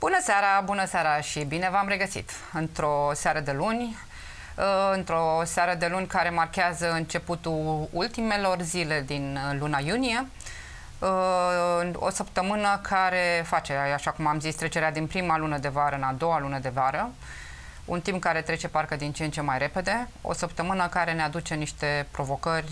Bună seara și bine v-am regăsit într-o seară de luni, care marchează începutul ultimelor zile din luna iunie, o săptămână care face, așa cum am zis, trecerea din prima lună de vară în a doua lună de vară, un timp care trece parcă din ce în ce mai repede, o săptămână care ne aduce niște provocări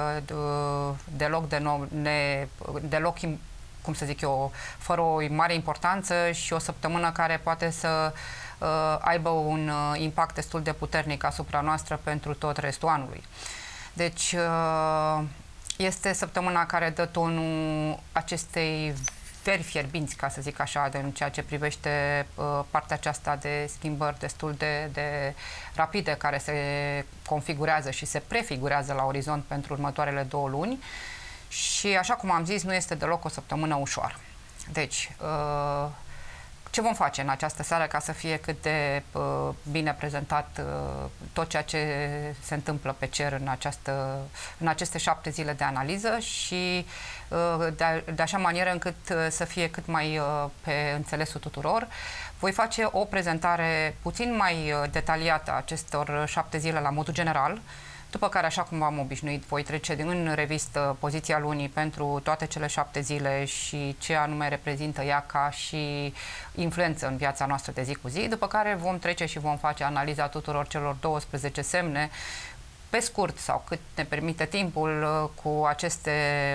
deloc, cum să zic eu, fără o mare importanță și o săptămână care poate să aibă un impact destul de puternic asupra noastră pentru tot restul anului. Deci este săptămâna care dă tonul acestei veri fierbinți, ca să zic așa, în ceea ce privește partea aceasta de schimbări destul de rapide care se configurează și se prefigurează la orizont pentru următoarele 2 luni. Și, așa cum am zis, nu este deloc o săptămână ușoară. Deci, ce vom face în această seară ca să fie cât de bine prezentat tot ceea ce se întâmplă pe cer în aceste 7 zile de analiză și de așa manieră încât să fie cât mai pe înțelesul tuturor. Voi face o prezentare puțin mai detaliată a acestor 7 zile la modul general, după care, așa cum v-am obișnuit, voi trece în revistă poziția lunii pentru toate cele 7 zile și ce anume reprezintă ea ca și influență în viața noastră de zi cu zi, după care vom trece și vom face analiza tuturor celor 12 semne, pe scurt sau cât ne permite timpul, cu aceste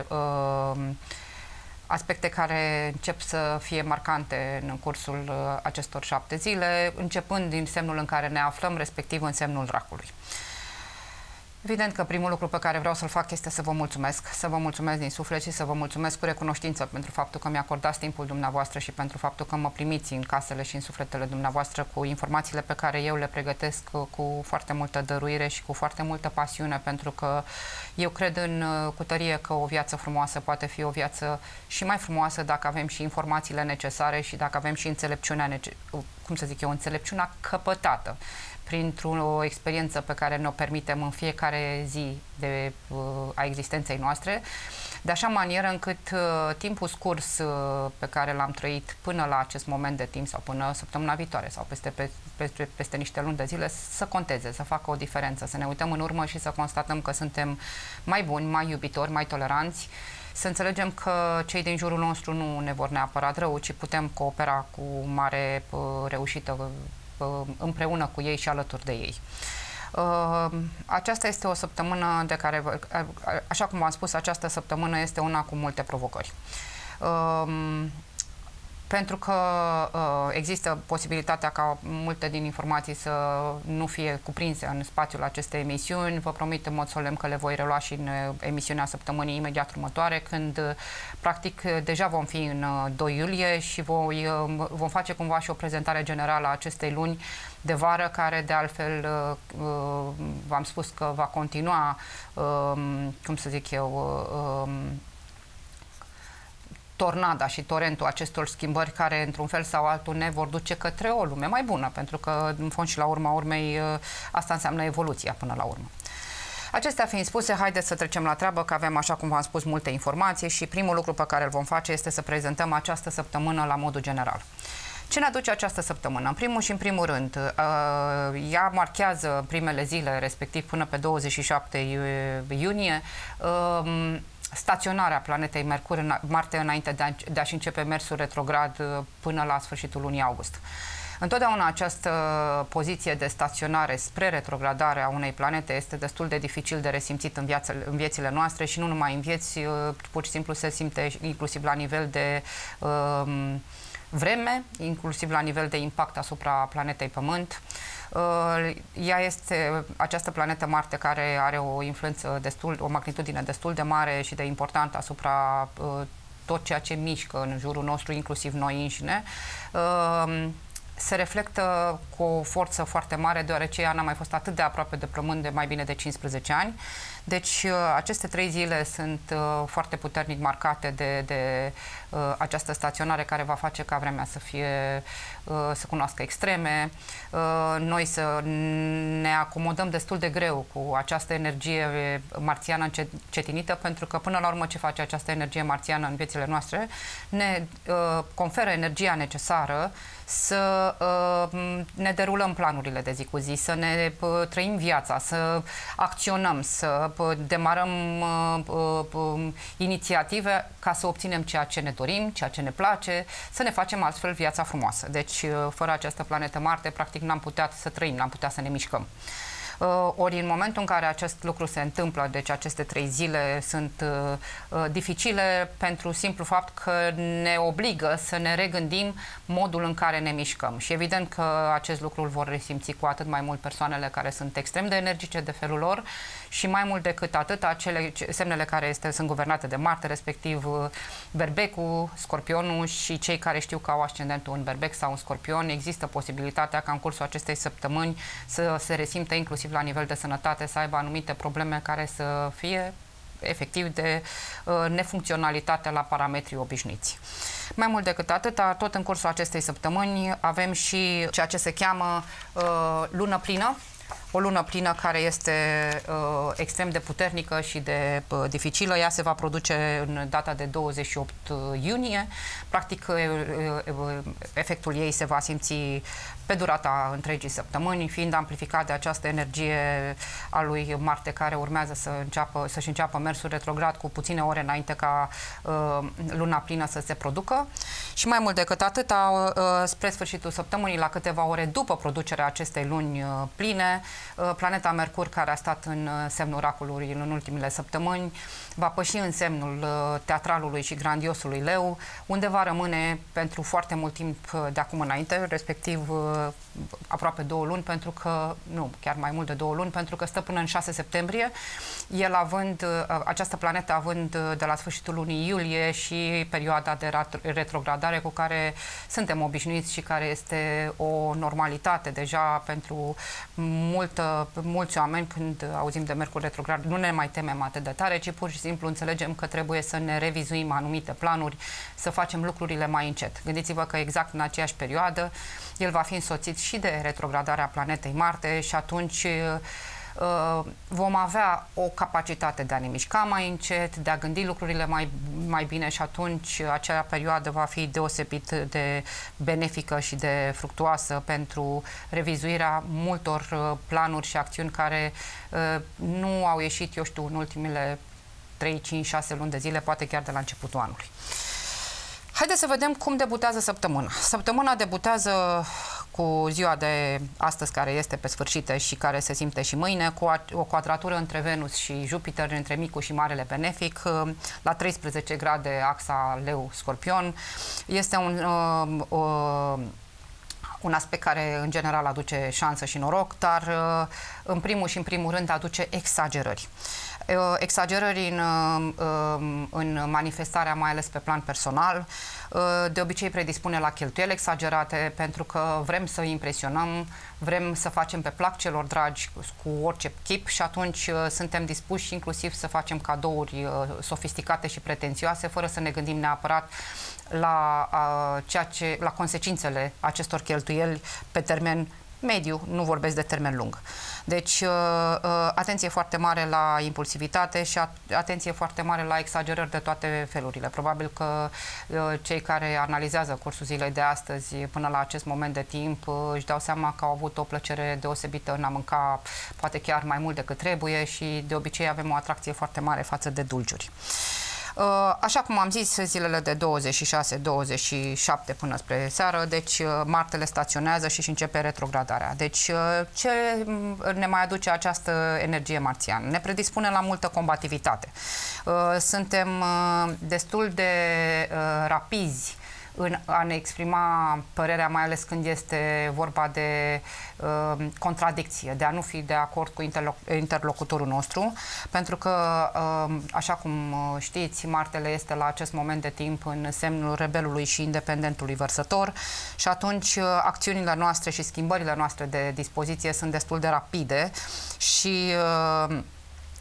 aspecte care încep să fie marcante în cursul acestor 7 zile, începând din semnul în care ne aflăm, respectiv în semnul Dracului. Evident că primul lucru pe care vreau să-l fac este să vă mulțumesc din suflet și să vă mulțumesc cu recunoștință pentru faptul că mi-acordați timpul dumneavoastră și pentru faptul că mă primiți în casele și în sufletele dumneavoastră cu informațiile pe care eu le pregătesc cu foarte multă dăruire și cu foarte multă pasiune, pentru că eu cred cu tărie că o viață frumoasă poate fi o viață și mai frumoasă dacă avem și informațiile necesare și dacă avem și înțelepciunea căpătată printr-o experiență pe care ne-o permitem în fiecare zi a existenței noastre, de așa manieră încât timpul scurs pe care l-am trăit până la acest moment de timp sau până săptămâna viitoare sau peste niște luni de zile să conteze, să facă o diferență, să ne uităm în urmă și să constatăm că suntem mai buni, mai iubitori, mai toleranți, să înțelegem că cei din jurul nostru nu ne vor neapărat rău, ci putem coopera cu mare reușită împreună cu ei și alături de ei. Aceasta este o săptămână de care, așa cum v-am spus, această săptămână este una cu multe provocări. Pentru că există posibilitatea ca multe din informații să nu fie cuprinse în spațiul acestei emisiuni, vă promit în mod solemn că le voi relua și în emisiunea săptămânii imediat următoare, când practic deja vom fi în 2 iulie și vom face cumva și o prezentare generală a acestei luni de vară, care de altfel v-am spus că va continua, cum să zic eu, tornada și torentul acestor schimbări care, într-un fel sau altul, ne vor duce către o lume mai bună, pentru că, în fond și la urma urmei, asta înseamnă evoluția până la urmă. Acestea fiind spuse, haideți să trecem la treabă, că avem, așa cum v-am spus, multe informații și primul lucru pe care îl vom face este să prezentăm această săptămână la modul general. Ce ne aduce această săptămână? În primul și în primul rând, ea marchează primele zile, respectiv până pe 27 iunie, staționarea planetei Mercur în Marte înainte de a-și începe mersul retrograd până la sfârșitul lunii august. Întotdeauna această poziție de staționare spre retrogradare a unei planete este destul de dificil de resimțit în viețile noastre și nu numai în vieți, pur și simplu se simte inclusiv la nivel de vreme, inclusiv la nivel de impact asupra planetei Pământ. Ea este această planetă Marte care are o influență o magnitudine destul de mare și de importantă asupra tot ceea ce mișcă în jurul nostru, inclusiv noi înșine. Se reflectă cu o forță foarte mare, deoarece ea n-a mai fost atât de aproape de Pământ de mai bine de 15 ani. Deci aceste 3 zile sunt foarte puternic marcate de această staționare care va face ca vremea să fie, să cunoască extreme. Noi să ne acomodăm destul de greu cu această energie marțiană încetinită, pentru că până la urmă ce face această energie marțiană în viețile noastre? Ne conferă energia necesară să ne derulăm planurile de zi cu zi, să ne trăim viața, să acționăm, să demarăm inițiative ca să obținem ceea ce ne dorim, ceea ce ne place, să ne facem astfel viața frumoasă. Deci, fără această planetă Marte, practic n-am putea să trăim, n-am putea să ne mișcăm. Ori în momentul în care acest lucru se întâmplă, deci aceste 3 zile sunt dificile pentru simplu fapt că ne obligă să ne regândim modul în care ne mișcăm. Și evident că acest lucru îl vor resimți cu atât mai mult persoanele care sunt extrem de energice de felul lor și mai mult decât atât acele semnele care sunt guvernate de Marte, respectiv Berbecul, Scorpionul și cei care știu că au ascendentul în Berbec sau în Scorpion. Există posibilitatea ca în cursul acestei săptămâni să se resimtă inclusiv la nivel de sănătate, să aibă anumite probleme care să fie efectiv de nefuncționalitate la parametrii obișnuiți. Mai mult decât atât, tot în cursul acestei săptămâni avem și ceea ce se cheamă lună plină. O lună plină care este extrem de puternică și de dificilă. Ea se va produce în data de 28 iunie. Practic, efectul ei se va simți pe durata întregii săptămâni, fiind amplificat de această energie a lui Marte, care urmează să-și înceapă mersul retrograd cu puține ore înainte ca luna plină să se producă. Și mai mult decât atât, spre sfârșitul săptămânii, la câteva ore după producerea acestei luni pline, planeta Mercur, care a stat în semnul Racolului în ultimele săptămâni, va păși în semnul teatralului și grandiosului Leu, unde va rămâne pentru foarte mult timp de acum înainte, respectiv aproape 2 luni, pentru că, nu, chiar mai mult de 2 luni, pentru că stă până în 6 septembrie, această planetă având de la sfârșitul lunii iulie și perioada de retrogradare cu care suntem obișnuiți și care este o normalitate deja pentru mulți oameni. Când auzim de Mercur retrograd, nu ne mai temem atât de tare, ci pur și simplu înțelegem că trebuie să ne revizuim anumite planuri, să facem lucrurile mai încet. Gândiți-vă că exact în aceeași perioadă el va fi însoțit și de retrogradarea planetei Marte și atunci vom avea o capacitate de a ne mișca mai încet, de a gândi lucrurile mai bine și atunci acea perioadă va fi deosebit de benefică și de fructuoasă pentru revizuirea multor planuri și acțiuni care nu au ieșit, eu știu, în ultimele 3, 5, 6 luni de zile, poate chiar de la începutul anului. Haideți să vedem cum debutează săptămâna. Săptămâna debutează cu ziua de astăzi, care este pe sfârșit și care se simte și mâine, cu o quadratură între Venus și Jupiter, între micul și marele benefic, la 13 grade axa Leu-Scorpion. Este un aspect care în general aduce șansă și noroc, dar în primul și în primul rând aduce exagerări. Exagerări în manifestarea, mai ales pe plan personal. De obicei predispune la cheltuieli exagerate, pentru că vrem să impresionăm, vrem să facem pe plac celor dragi cu orice chip și atunci suntem dispuși inclusiv să facem cadouri sofisticate și pretențioase, fără să ne gândim neapărat la consecințele acestor cheltuieli pe termen mediu, nu vorbesc de termen lung. Deci, atenție foarte mare la impulsivitate și atenție foarte mare la exagerări de toate felurile. Probabil că cei care analizează cursul zilei de astăzi până la acest moment de timp își dau seama că au avut o plăcere deosebită în a mânca poate chiar mai mult decât trebuie și de obicei avem o atracție foarte mare față de dulciuri. Așa cum am zis, zilele de 26-27 până spre seară, deci Martele staționează și începe retrogradarea. Deci ce ne mai aduce această energie marțiană? Ne predispune la multă combativitate. Suntem destul de rapizi în a ne exprima părerea, mai ales când este vorba de contradicție, de a nu fi de acord cu interlocutorul nostru, pentru că, așa cum știți, Martele este la acest moment de timp în semnul rebelului și independentului vărsător și atunci acțiunile noastre și schimbările noastre de dispoziție sunt destul de rapide și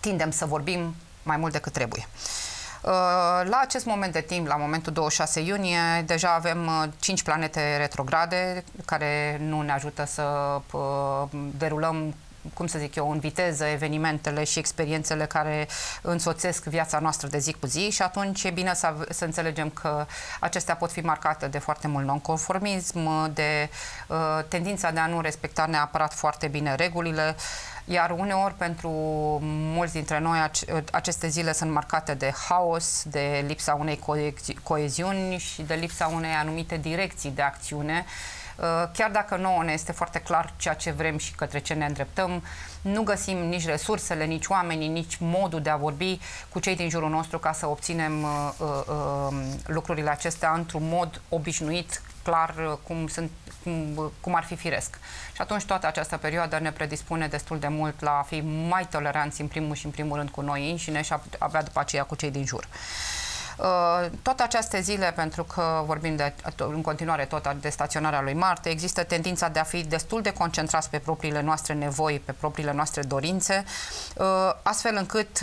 tindem să vorbim mai mult decât trebuie. La acest moment de timp, la momentul 26 iunie, deja avem 5 planete retrograde care nu ne ajută să derulăm, cum să zic eu, în viteză evenimentele și experiențele care însoțesc viața noastră de zi cu zi și atunci e bine să înțelegem că acestea pot fi marcate de foarte mult nonconformism, de tendința de a nu respecta neapărat foarte bine regulile, iar uneori pentru mulți dintre noi aceste zile sunt marcate de haos, de lipsa unei coeziuni și de lipsa unei anumite direcții de acțiune. Chiar dacă nouă ne este foarte clar ceea ce vrem și către ce ne îndreptăm, nu găsim nici resursele, nici oamenii, nici modul de a vorbi cu cei din jurul nostru ca să obținem lucrurile acestea într-un mod obișnuit, clar, cum ar fi firesc. Și atunci toată această perioadă ne predispune destul de mult la a fi mai toleranți în primul și în primul rând cu noi înșine și abia după aceea cu cei din jur. Toate aceste zile, pentru că vorbim în continuare tot de staționarea lui Marte, există tendința de a fi destul de concentrați pe propriile noastre nevoi, pe propriile noastre dorințe, astfel încât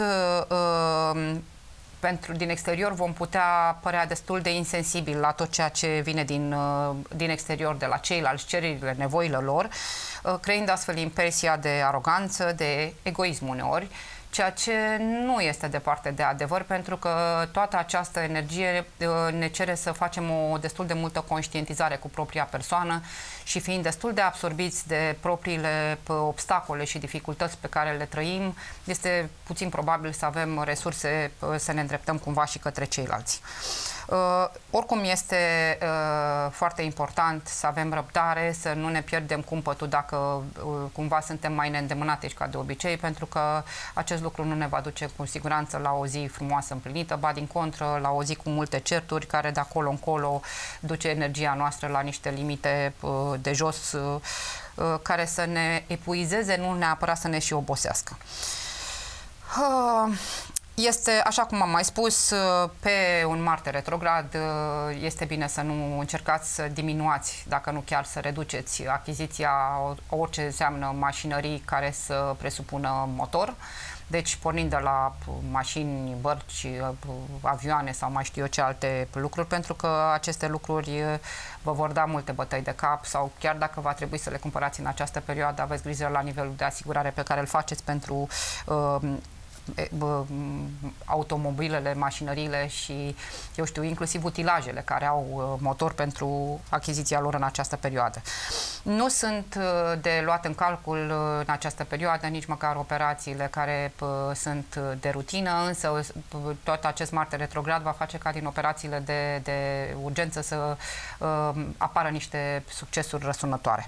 din exterior vom putea părea destul de insensibili la tot ceea ce vine din exterior, de la ceilalți, cererile, nevoile lor, creând astfel impresia de aroganță, de egoism uneori, ceea ce nu este departe de adevăr, pentru că toată această energie ne cere să facem o destul de multă conștientizare cu propria persoană și fiind destul de absorbiți de propriile obstacole și dificultăți pe care le trăim, este puțin probabil să avem resurse să ne îndreptăm cumva și către ceilalți. Oricum este foarte important să avem răbdare, să nu ne pierdem cumpătul dacă cumva suntem mai neîndemânatici ca de obicei, pentru că acest lucru nu ne va duce cu siguranță la o zi frumoasă împlinită, ba din contră la o zi cu multe certuri care de acolo încolo duce energia noastră la niște limite de jos care să ne epuizeze, nu neapărat să ne și obosească. Este, așa cum am mai spus, pe un Marte retrograd este bine să nu încercați să diminuați, dacă nu chiar să reduceți achiziția orice înseamnă mașinării care să presupună motor. Deci, pornind de la mașini, bărci, avioane sau mai știu eu ce alte lucruri, pentru că aceste lucruri vă vor da multe bătăi de cap sau chiar dacă va trebui să le cumpărați în această perioadă, aveți grijă la nivelul de asigurare pe care îl faceți pentru automobilele, mașinările și, eu știu, inclusiv utilajele care au motor pentru achiziția lor în această perioadă. Nu sunt de luat în calcul în această perioadă nici măcar operațiile care sunt de rutină, însă tot acest Marte retrograd va face ca din operațiile de urgență să apară niște succesuri răsunătoare.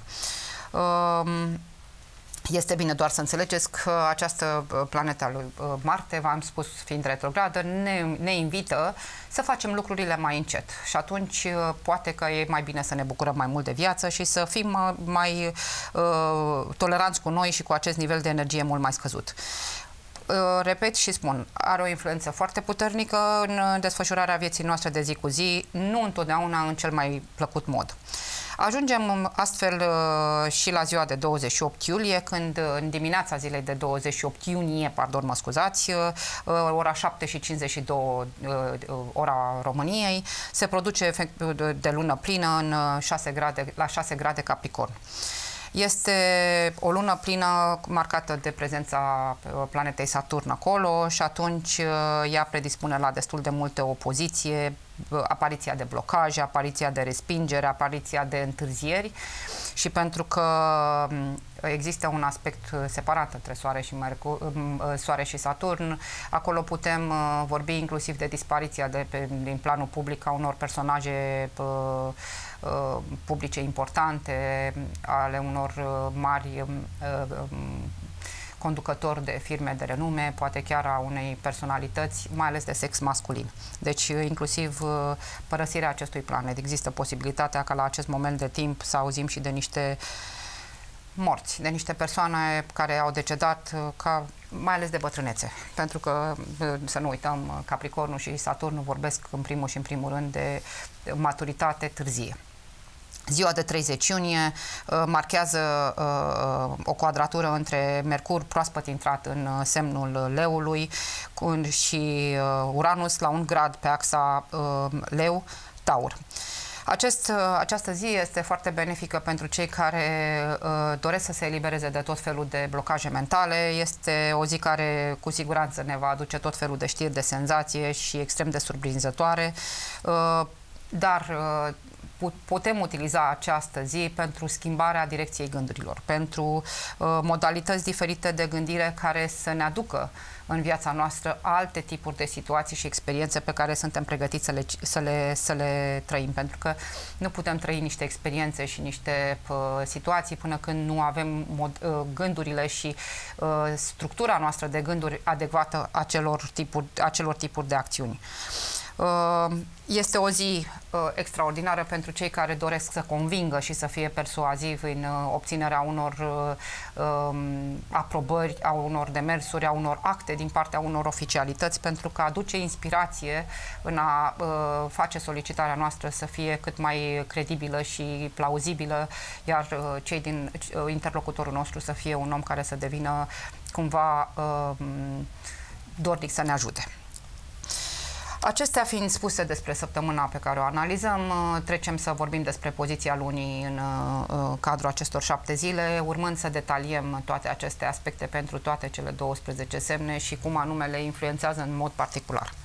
Este bine doar să înțelegeți că această planetă lui Marte, v-am spus, fiind retrogradă, ne invită să facem lucrurile mai încet. Și atunci poate că e mai bine să ne bucurăm mai mult de viață și să fim mai toleranți cu noi și cu acest nivel de energie mult mai scăzut. Repet și spun, are o influență foarte puternică în desfășurarea vieții noastre de zi cu zi, nu întotdeauna în cel mai plăcut mod. Ajungem astfel și la ziua de 28 iulie, când în dimineața zilei de 28 iunie, pardon, mă scuzați, ora 7:52 ora României, se produce efect de lună plină în 6 grade, la 6 grade Capricorn. Este o lună plină marcată de prezența planetei Saturn acolo și atunci ea predispune la destul de multe opoziție, apariția de blocaje, apariția de respingere, apariția de întârzieri și pentru că există un aspect separat între Soare și Saturn, acolo putem vorbi inclusiv de dispariția din planul public a unor personaje publice importante, ale unor mari conducători de firme de renume, poate chiar a unei personalități, mai ales de sex masculin. Deci, inclusiv părăsirea acestui planet. Există posibilitatea ca la acest moment de timp să auzim și de niște morți, de niște persoane care au decedat, mai ales de bătrânețe. Pentru că, să nu uităm, Capricornul și Saturnul vorbesc în primul și în primul rând de maturitate târzie. Ziua de 30 iunie marchează o quadratură între Mercur proaspăt intrat în semnul Leului și Uranus la 1 grad pe axa Leu-Taur. Această zi este foarte benefică pentru cei care doresc să se elibereze de tot felul de blocaje mentale. Este o zi care cu siguranță ne va aduce tot felul de știri, de senzație și extrem de surprinzătoare, dar putem utiliza această zi pentru schimbarea direcției gândurilor, pentru modalități diferite de gândire care să ne aducă în viața noastră alte tipuri de situații și experiențe pe care suntem pregătiți să le trăim. Pentru că nu putem trăi niște experiențe și niște situații până când nu avem gândurile și structura noastră de gânduri adecvată acelor tipuri de acțiuni. Este o zi extraordinară pentru cei care doresc să convingă și să fie persuasivi în obținerea unor aprobări, a unor demersuri, a unor acte din partea unor oficialități, pentru că aduce inspirație în a face solicitarea noastră să fie cât mai credibilă și plauzibilă, iar cei din interlocutorul nostru să fie un om care să devină cumva dornic să ne ajute. Acestea fiind spuse despre săptămâna pe care o analizăm, trecem să vorbim despre poziția lunii în cadrul acestor 7 zile, urmând să detaliem toate aceste aspecte pentru toate cele 12 semne și cum anume le influențează în mod particular.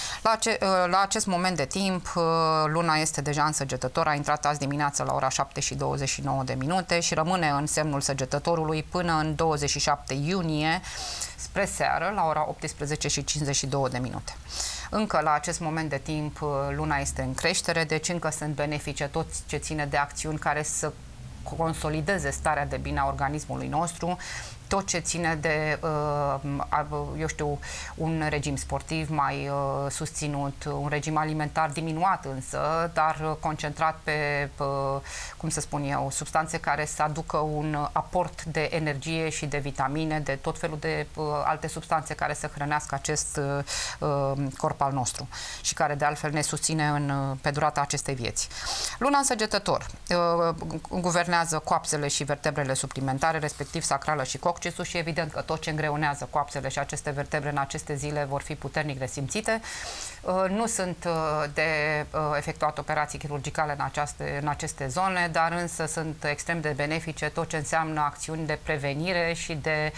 La acest moment de timp, luna este deja în Săgetător, a intrat azi dimineață la ora 7:29 și rămâne în semnul Săgetătorului până în 27 iunie, spre seară, la ora 18:52. Încă la acest moment de timp luna este în creștere, deci încă sunt benefice tot ce ține de acțiuni care să consolideze starea de bine a organismului nostru, tot ce ține de, eu știu, un regim sportiv mai susținut, un regim alimentar diminuat însă, dar concentrat pe, cum să spun eu, substanțe care să aducă un aport de energie și de vitamine, de tot felul de alte substanțe care să hrănească acest corp al nostru și care de altfel ne susține pe durata acestei vieți. Luna în Săgetător guvernează coapsele și vertebrele suplimentare, respectiv sacrală și coccygeul, și evident că tot ce îngreunează coapsele și aceste vertebre în aceste zile vor fi puternic resimțite. Nu sunt de efectuat operații chirurgicale în aceste zone, dar însă sunt extrem de benefice tot ce înseamnă acțiuni de prevenire și de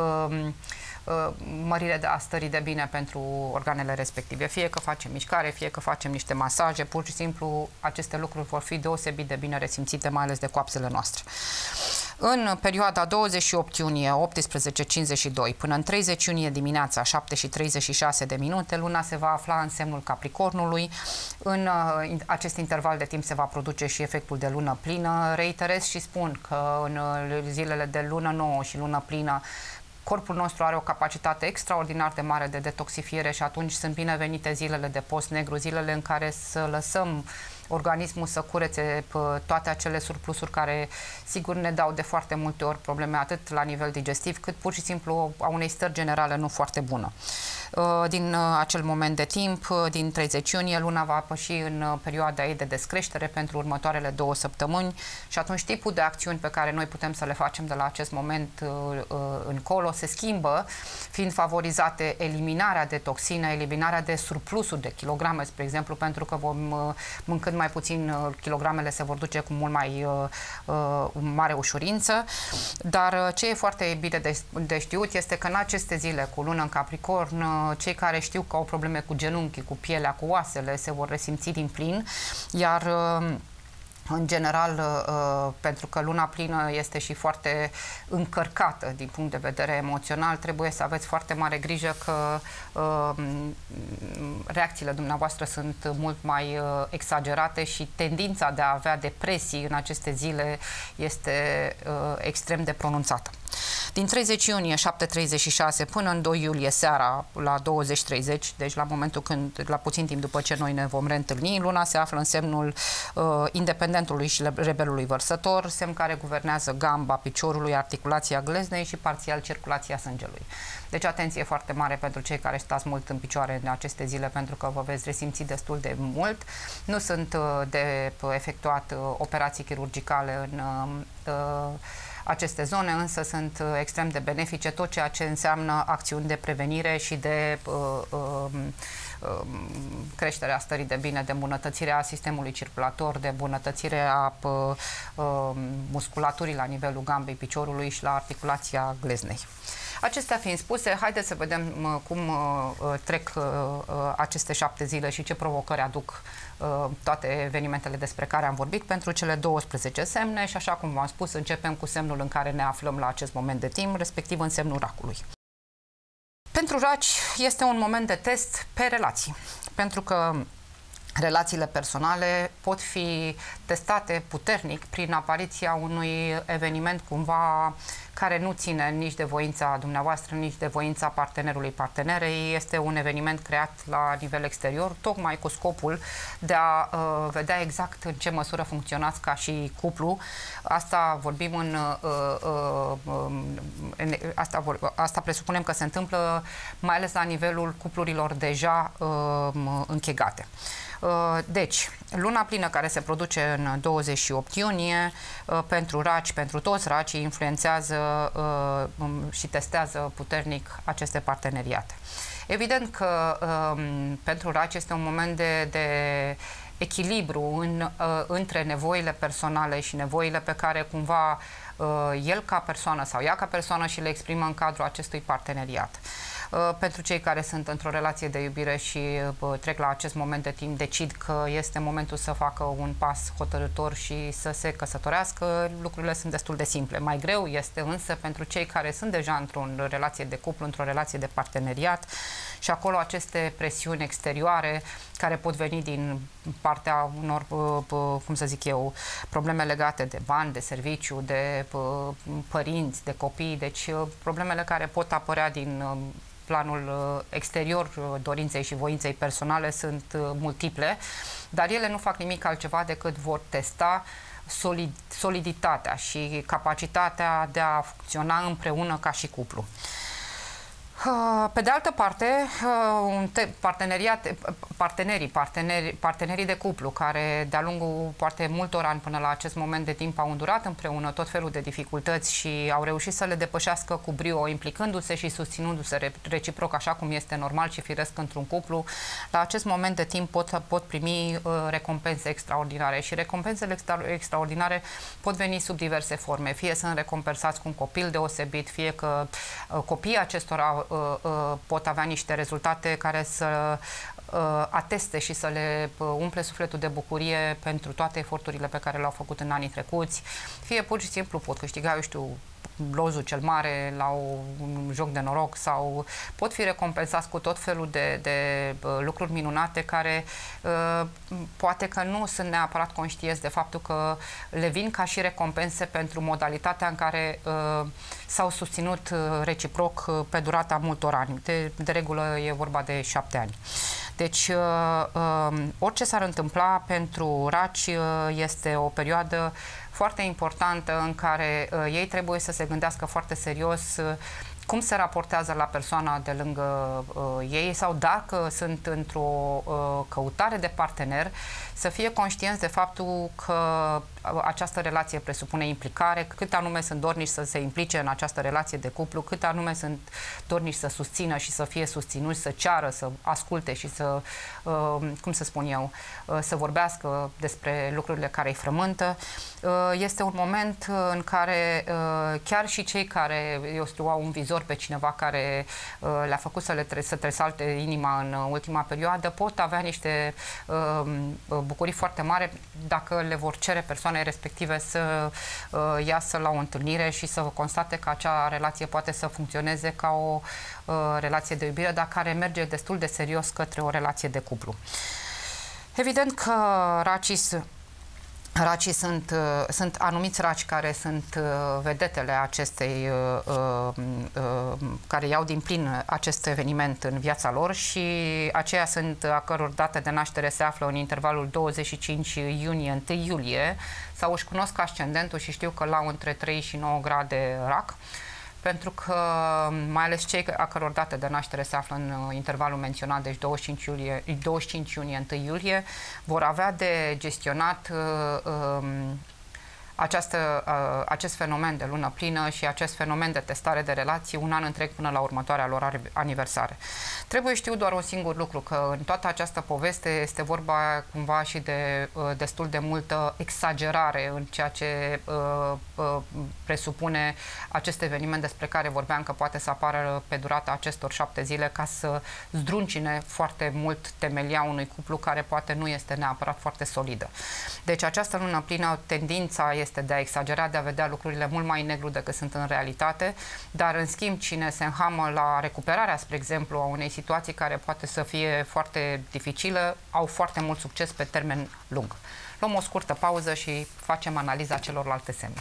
mărire a stării de bine pentru organele respective. Fie că facem mișcare, fie că facem niște masaje, pur și simplu aceste lucruri vor fi deosebit de bine resimțite, mai ales de coapsele noastre. În perioada 28 iunie 18:52 până în 30 iunie dimineața 7:36, luna se va afla în semnul Capricornului. În acest interval de timp se va produce și efectul de lună plină. Reiterez și spun că în zilele de lună nouă și lună plină corpul nostru are o capacitate extraordinar de mare de detoxifiere și atunci sunt binevenite zilele de post negru, zilele în care să lăsăm organismul să curețe toate acele surplusuri care, sigur, ne dau de foarte multe ori probleme atât la nivel digestiv, cât pur și simplu a unei stări generale nu foarte bună. Din acel moment de timp, din 30 iunie, luna va păși în perioada ei de descreștere pentru următoarele 2 săptămâni și atunci tipul de acțiuni pe care noi putem să le facem de la acest moment încolo se schimbă, fiind favorizate eliminarea de toxine, eliminarea de surplusuri de kilograme, spre exemplu, pentru că mâncând mai puțin, kilogramele se vor duce cu mult mai mare ușurință, dar ce e foarte bine de știut este că în aceste zile cu lună în Capricorn, cei care știu că au probleme cu genunchii, cu pielea, cu oasele, se vor resimți din plin, iar în general, pentru că luna plină este și foarte încărcată din punct de vedere emoțional, trebuie să aveți foarte mare grijă că reacțiile dumneavoastră sunt mult mai exagerate și tendința de a avea depresii în aceste zile este extrem de pronunțată. Din 30 iunie 7:36 până în 2 iulie seara la 20:30, deci la momentul când, la puțin timp după ce noi ne vom reîntâlni, luna se află în semnul independentului și rebelului vărsător, semn care guvernează gamba piciorului, articulația gleznei și parțial circulația sângelui. Deci atenție foarte mare pentru cei care stați mult în picioare în aceste zile, pentru că vă veți resimți destul de mult. Nu sunt de efectuat operații chirurgicale în aceste zone, însă sunt extrem de benefice tot ceea ce înseamnă acțiuni de prevenire și de creșterea stării de bine, de îmbunătățirea sistemului circulator, de îmbunătățirea musculaturii la nivelul gambei piciorului și la articulația gleznei. Acestea fiind spuse, haideți să vedem cum trec aceste 7 zile și ce provocări aduc toate evenimentele despre care am vorbit pentru cele 12 semne și, așa cum v-am spus, începem cu semnul în care ne aflăm la acest moment de timp, respectiv în semnul racului. Pentru raci este un moment de test pe relații, pentru că relațiile personale pot fi testate puternic prin apariția unui eveniment cumva care nu ține nici de voința dumneavoastră, nici de voința partenerului, partenerei. Este un eveniment creat la nivel exterior, tocmai cu scopul de a vedea exact în ce măsură funcționați ca și cuplu. Asta vorbim asta presupunem că se întâmplă mai ales la nivelul cuplurilor deja închegate. Deci, luna plină care se produce în 28 iunie, pentru raci, pentru toți racii, influențează și testează puternic aceste parteneriate. Evident că pentru raci este un moment de echilibru între nevoile personale și nevoile pe care cumva el ca persoană sau ea ca persoană și le exprimă în cadrul acestui parteneriat. Pentru cei care sunt într-o relație de iubire și trec la acest moment de timp, decid că este momentul să facă un pas hotărâtor și să se căsătorească, lucrurile sunt destul de simple. Mai greu este însă pentru cei care sunt deja într-o relație de cuplu, într-o relație de parteneriat și acolo aceste presiuni exterioare care pot veni din partea unor, cum să zic eu, probleme legate de bani, de serviciu, de părinți, de copii, deci problemele care pot apărea din planul exterior dorinței și voinței personale sunt multiple, dar ele nu fac nimic altceva decât vor testa soliditatea și capacitatea de a funcționa împreună ca și cuplu. Pe de altă parte, partenerii de cuplu care de-a lungul poate multor ani până la acest moment de timp au îndurat împreună tot felul de dificultăți și au reușit să le depășească cu brio, implicându-se și susținându-se reciproc, așa cum este normal și firesc într-un cuplu, la acest moment de timp pot primi recompense extraordinare și recompensele extraordinare pot veni sub diverse forme, fie sunt recompensați cu un copil deosebit, fie că copiii acestora pot avea niște rezultate care să ateste și să le umple sufletul de bucurie pentru toate eforturile pe care le-au făcut în anii trecuți, fie pur și simplu pot câștiga, eu știu, lozul cel mare la un joc de noroc sau pot fi recompensați cu tot felul de lucruri minunate care poate că nu sunt neapărat conștienți de faptul că le vin ca și recompense pentru modalitatea în care s-au susținut reciproc pe durata multor ani. De regulă e vorba de 7 ani. Deci, orice s-ar întâmpla pentru raci este o perioadă foarte importantă în care ei trebuie să se gândească foarte serios cum se raportează la persoana de lângă ei sau dacă sunt într-o căutare de partener, să fie conștienți de faptul că această relație presupune implicare, cât anume sunt dornici să se implice în această relație de cuplu, cât anume sunt dornici să susțină și să fie susținuți, să ceară, să asculte și să, cum să spun eu, să vorbească despre lucrurile care îi frământă. Este un moment în care chiar și cei care, eu știu, au un vizor pe cineva care le-a făcut să tresalte inima în ultima perioadă, pot avea niște bucurii foarte mari dacă le vor cere persoanei respective să iasă la o întâlnire și să constate că acea relație poate să funcționeze ca o relație de iubire, dar care merge destul de serios către o relație de cuplu. Evident că racii Racii sunt anumiți raci care sunt vedetele acestei, care iau din plin acest eveniment în viața lor și aceia sunt a căror dată de naștere se află în intervalul 25 iunie-1 iulie sau își cunosc ascendentul și știu că l-au între 3 și 9 grade rac. Pentru că, mai ales cei a căror dată de naștere se află în intervalul menționat, deci 25 iunie-1 iulie, vor avea de gestionat acest fenomen de lună plină și acest fenomen de testare de relații un an întreg până la următoarea lor aniversare. Trebuie știut doar un singur lucru, că în toată această poveste este vorba cumva și de destul de multă exagerare în ceea ce presupune acest eveniment despre care vorbeam că poate să apară pe durata acestor 7 zile ca să zdruncine foarte mult temelia unui cuplu care poate nu este neapărat foarte solidă. Deci această lună plină, tendința este de a exagera, de a vedea lucrurile mult mai negru decât sunt în realitate, dar în schimb cine se înhamă la recuperarea, spre exemplu, a unei situații care poate să fie foarte dificilă, au foarte mult succes pe termen lung. Luăm o scurtă pauză și facem analiza celorlalte semne.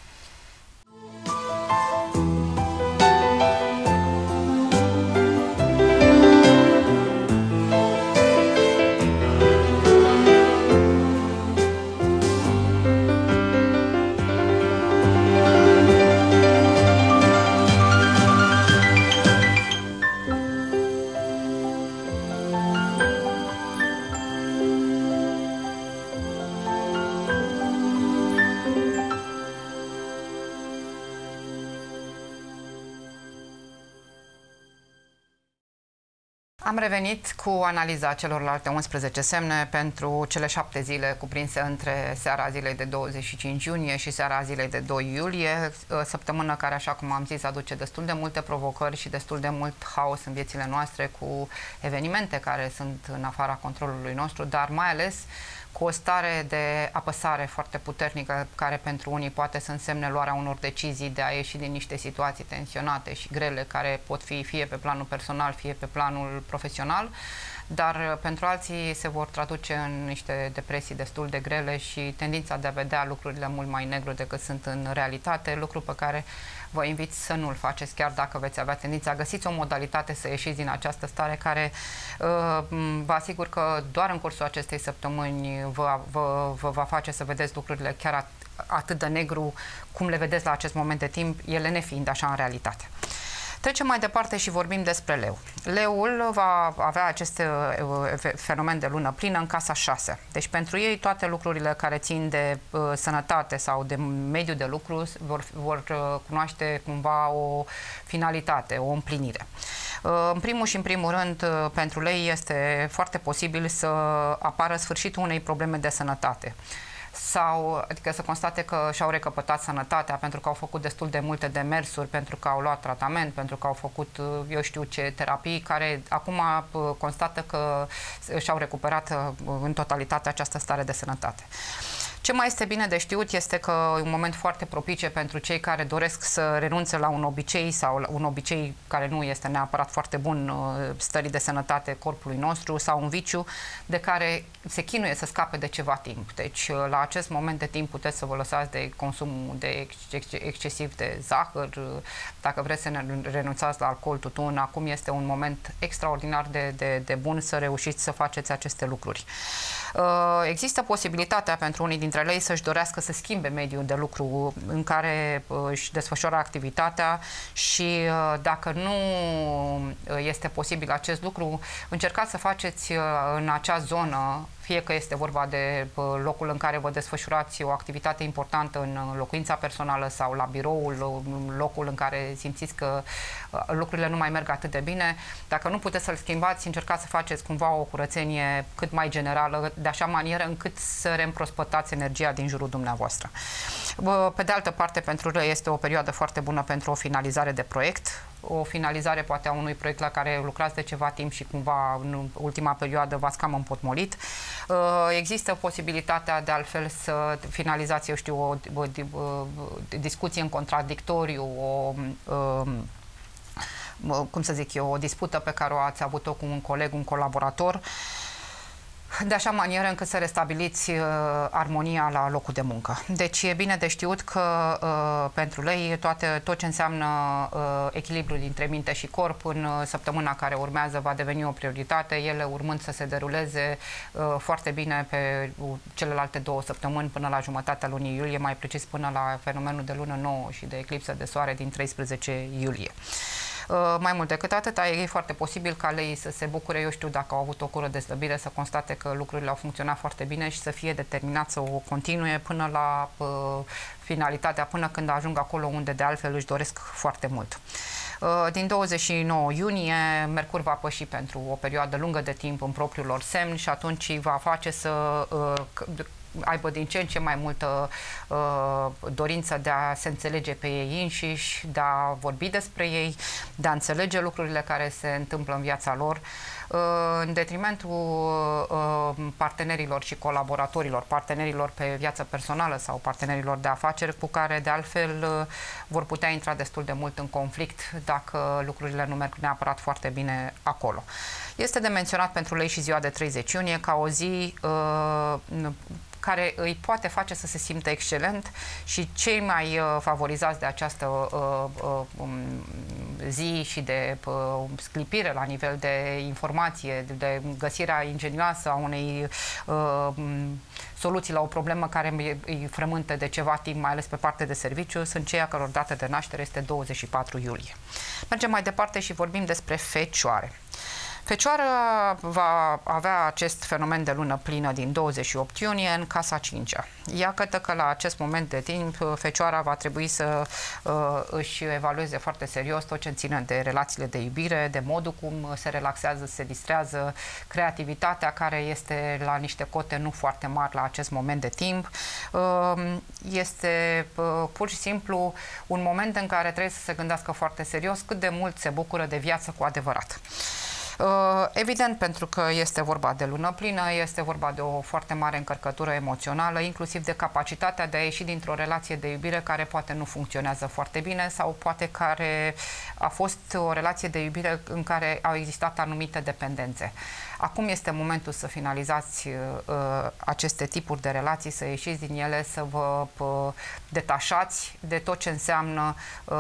Am revenit cu analiza celorlalte 11 semne pentru cele 7 zile cuprinse între seara zilei de 25 iunie și seara zilei de 2 iulie, săptămână care, așa cum am zis, aduce destul de multe provocări și destul de mult haos în viețile noastre, cu evenimente care sunt în afara controlului nostru, dar mai ales cu o stare de apăsare foarte puternică, care pentru unii poate să însemne luarea unor decizii de a ieși din niște situații tensionate și grele, care pot fi fie pe planul personal, fie pe planul profesional, dar pentru alții se vor traduce în niște depresii destul de grele și tendința de a vedea lucrurile mult mai negru decât sunt în realitate, lucru pe care vă invit să nu-l faceți, chiar dacă veți avea tendința. Găsiți o modalitate să ieșiți din această stare care vă asigur că doar în cursul acestei săptămâni vă va face să vedeți lucrurile chiar atât de negru cum le vedeți la acest moment de timp, ele nefiind așa în realitate. Trecem mai departe și vorbim despre leu. Leul va avea acest fenomen de lună plină în casa 6. Deci pentru ei toate lucrurile care țin de sănătate sau de mediu de lucru vor cunoaște cumva o finalitate, o împlinire. În primul și în primul rând, pentru lei este foarte posibil să apară sfârșitul unei probleme de sănătate. Sau, adică să constate că și-au recăpătat sănătatea pentru că au făcut destul de multe demersuri, pentru că au luat tratament, pentru că au făcut eu știu ce terapii, care acum constată că și-au recuperat în totalitate această stare de sănătate. Ce mai este bine de știut este că e un moment foarte propice pentru cei care doresc să renunțe la un obicei sau un obicei care nu este neapărat foarte bun stării de sănătate corpului nostru sau un viciu de care se chinuie să scape de ceva timp. Deci la acest moment de timp puteți să vă lăsați de consumul excesiv de zahăr, dacă vreți să renunțați la alcool, tutun, acum este un moment extraordinar de bun să reușiți să faceți aceste lucruri. Există posibilitatea pentru unii dintre lei să-și dorească să schimbe mediul de lucru în care își desfășoară activitatea și dacă nu este posibil acest lucru, încercați să faceți în acea zonă, fie că este vorba de locul în care vă desfășurați o activitate importantă în locuința personală sau la biroul, locul în care simțiți că lucrurile nu mai merg atât de bine. Dacă nu puteți să-l schimbați, încercați să faceți cumva o curățenie cât mai generală, de așa manieră încât să reîmprospătați energia din jurul dumneavoastră. Pe de altă parte, pentru lei este o perioadă foarte bună pentru o finalizare de proiect, o finalizare poate a unui proiect la care lucrați de ceva timp și cumva în ultima perioadă v-ați cam împotmolit. Există posibilitatea de altfel să finalizați, eu știu, o discuție în contradictoriu, cum să zic eu, o dispută pe care o ați avut-o cu un coleg, un colaborator. de așa manieră încât să restabiliți armonia la locul de muncă. Deci e bine de știut că pentru ei tot ce înseamnă echilibrul dintre minte și corp în săptămâna care urmează va deveni o prioritate, ele urmând să se deruleze foarte bine pe celelalte 2 săptămâni până la jumătatea lunii iulie, mai precis până la fenomenul de lună nouă și de eclipsă de soare din 13 iulie. Mai mult decât atât, e foarte posibil ca leii să se bucure, eu știu, dacă au avut o cură de slăbire, să constate că lucrurile au funcționat foarte bine și să fie determinați să o continue până la finalitatea, până când ajung acolo unde de altfel își doresc foarte mult. Din 29 iunie, Mercur va păși pentru o perioadă lungă de timp în propriul lor semn și atunci va face să aibă din ce în ce mai multă dorință de a se înțelege pe ei înșiși, de a vorbi despre ei, de a înțelege lucrurile care se întâmplă în viața lor, în detrimentul partenerilor și colaboratorilor, partenerilor pe viață personală sau partenerilor de afaceri cu care de altfel vor putea intra destul de mult în conflict dacă lucrurile nu merg neapărat foarte bine acolo. Este de menționat pentru lei și ziua de 30 iunie ca o zi care îi poate face să se simtă excelent și cei mai favorizați de această zi și de sclipire la nivel de informație, de găsirea ingenioasă a unei soluții la o problemă care îi frământă de ceva timp, mai ales pe partea de serviciu, sunt cei a căror dată de naștere este 24 iulie. Mergem mai departe și vorbim despre Fecioare. Fecioara va avea acest fenomen de lună plină din 28 iunie în casa 5-a. Iată că la acest moment de timp Fecioara va trebui să își evalueze foarte serios tot ce ține de relațiile de iubire, de modul cum se relaxează, se distrează, creativitatea care este la niște cote nu foarte mari la acest moment de timp. Este pur și simplu un moment în care trebuie să se gândească foarte serios cât de mult se bucură de viață cu adevărat. Evident, pentru că este vorba de lună plină, este vorba de o foarte mare încărcătură emoțională, inclusiv de capacitatea de a ieși dintr-o relație de iubire care poate nu funcționează foarte bine sau poate care a fost o relație de iubire în care au existat anumite dependențe. Acum este momentul să finalizați aceste tipuri de relații, să ieșiți din ele, să vă detașați de tot ce înseamnă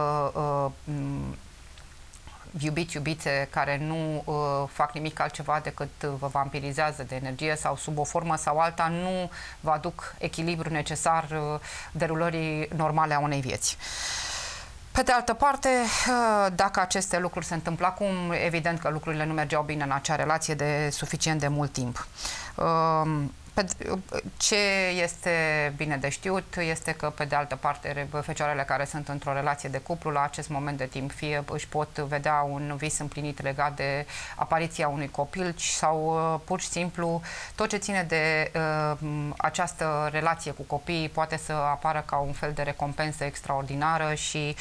iubiți, iubițe care nu fac nimic altceva decât vă vampirizează de energie sau sub o formă sau alta nu vă aduc echilibru necesar derulării normale a unei vieți. Pe de altă parte, dacă aceste lucruri se întâmplă acum, evident că lucrurile nu mergeau bine în acea relație de suficient de mult timp. Ce este bine de știut este că, pe de altă parte, fecioarele care sunt într-o relație de cuplu, la acest moment de timp, fie își pot vedea un vis împlinit legat de apariția unui copil sau pur și simplu tot ce ține de această relație cu copiii poate să apară ca un fel de recompensă extraordinară și